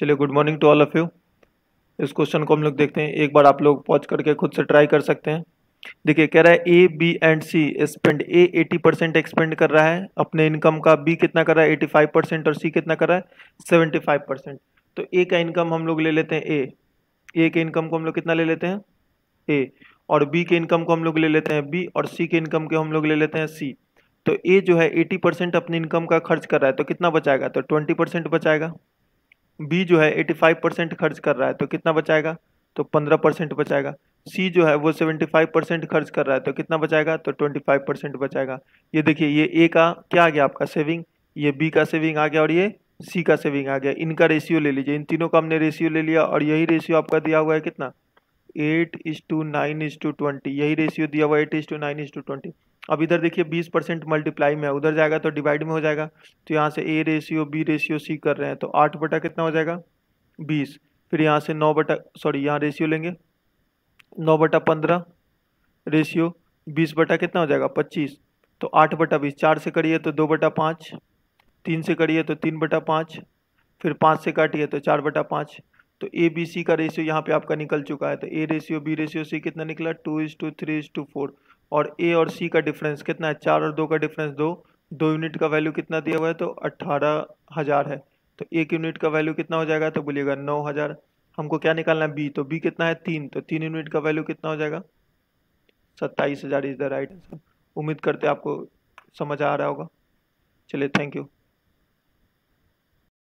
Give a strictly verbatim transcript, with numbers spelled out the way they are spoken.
चलिए, good morning to all of you. इस question को हम लोग देखते हैं, एक बार आप लोग पॉज करके खुद से ट्राई कर सकते हैं। देखिए, कह रहा है A B and C spend, A eighty percent expend कर रहा है अपने इनकम का, बी कितना कर रहा है एटी फाइव परसेंट और सी कितना कर रहा है सेवेंटी फाइव परसेंट। तो ए का इनकम हम लोग ले लेते हैं ए, ए के इनकम को हम लोग कितना ले लेते हैं ए, और बी के इनकम को हम लोग ले लेते हैं बी, और सी के इनकम को हम लोग ले लेते हैं सी। तो ए जो है एटी परसेंट अपनी इनकम का खर्च कर रहा है, तो कितना बचाएगा, तो ट्वेंटी परसेंट बचाएगा। बी जो है एटी फाइव परसेंट खर्च कर रहा है, तो कितना बचाएगा, तो पंद्रह परसेंट बचाएगा। सी जो है वो सेवेंटी फाइव परसेंट खर्च कर रहा है, तो कितना बचाएगा, तो ट्वेंटी फाइव परसेंट बचाएगा। ये देखिए, ये ए का क्या आ गया आपका सेविंग, ये बी का सेविंग आ गया और ये सी का सेविंग आ गया। इनका रेशियो ले लीजिए, इन तीनों का हमने रेशियो ले लिया और यही रेशियो आपका दिया हुआ है कितना, eight is to nine is to twenty, यही रेशियो दिया हुआ है eight is to nine is to twenty. अब इधर देखिए बीस परसेंट मल्टीप्लाई में है, उधर जाएगा तो डिवाइड में हो जाएगा। तो यहाँ से A ratio B ratio C कर रहे हैं, तो आठ बटा कितना हो जाएगा बीस। फिर यहाँ से नौ बटा सॉरी यहाँ रेशियो लेंगे, नौ बटा पंद्रह रेशियो बीस बटा कितना हो जाएगा पच्चीस। तो आठ बटा बीस, चार से करिए तो दो बटा पाँच, तीन से करिए तो तीन बटा पाँच, फिर पाँच से काटिए तो चार बटा पाँच। तो ए बी सी का रेशियो यहाँ पे आपका निकल चुका है। तो A ratio B ratio C कितना निकला, two is to three is to four. और ए और सी का डिफरेंस कितना है, चार और दो का डिफरेंस दो, दो यूनिट का वैल्यू कितना दिया हुआ है, तो अट्ठारह हज़ार है। तो एक यूनिट का वैल्यू कितना हो जाएगा, तो बोलिएगा नौ हज़ार। हमको क्या निकालना है बी, तो बी कितना है तीन, तो तीन यूनिट का वैल्यू कितना हो जाएगा सत्ताईस हज़ार इज द राइट आंसर। उम्मीद करते हैं आपको समझ आ रहा होगा। चलिए, थैंक यू।